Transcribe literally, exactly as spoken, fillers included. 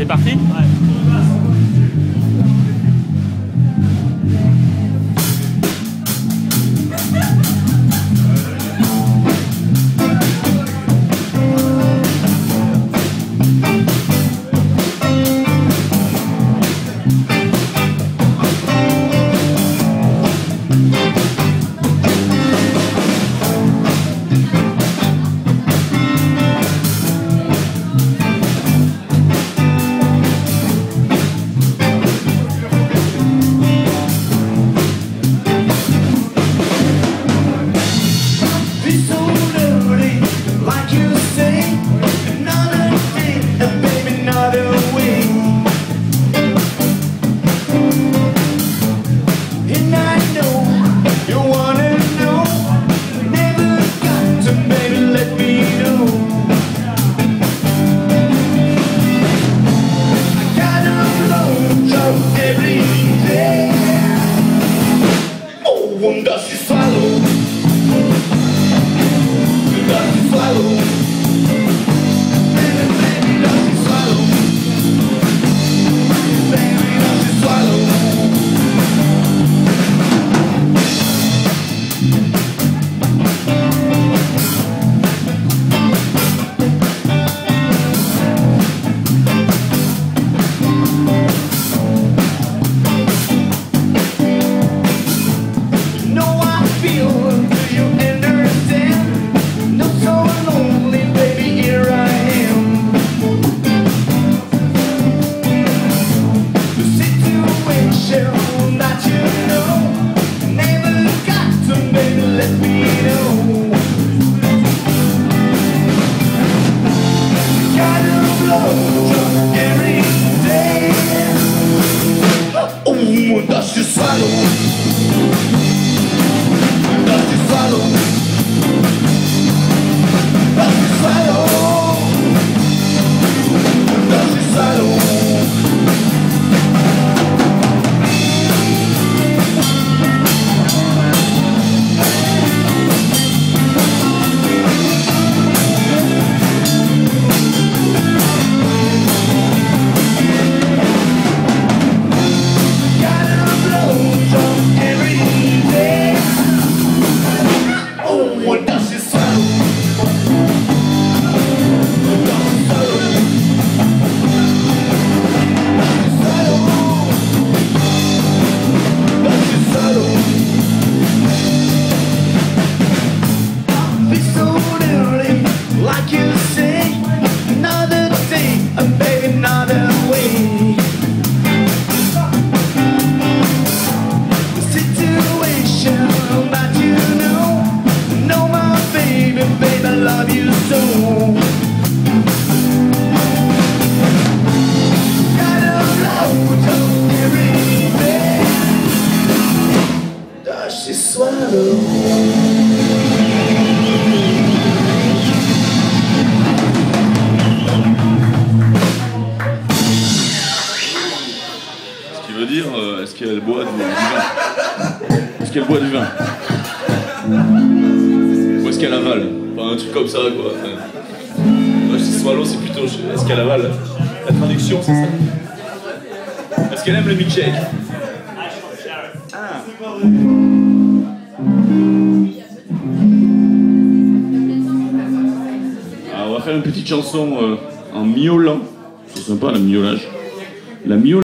C'est parti? Ouais. Dire, euh, est-ce qu'elle boit du, du vin? Est-ce qu'elle boit du vin? Ou est-ce qu'elle avale? Enfin, un truc comme ça, quoi. Enfin, moi, je dis swallow, c'est plutôt est-ce qu'elle avale? La traduction, c'est ça. Est-ce qu'elle aime le milkshake? Ah. Alors, on va faire une petite chanson euh, en miaulant. C'est sympa, le miaulage. La miaule.